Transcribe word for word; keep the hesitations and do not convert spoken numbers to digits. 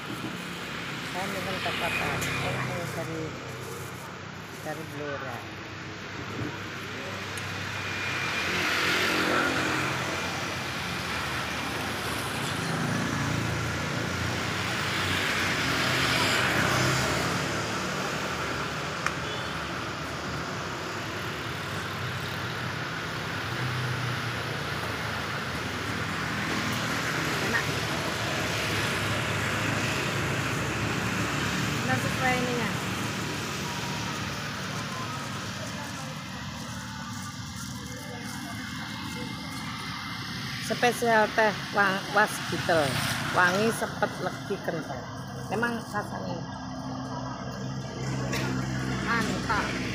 Saya minum kata enak ini dari dari Blora. Nah, sesuai ininya. Spesial teh was gitu, wangi sepet legi kental. Memang rasanya mantap.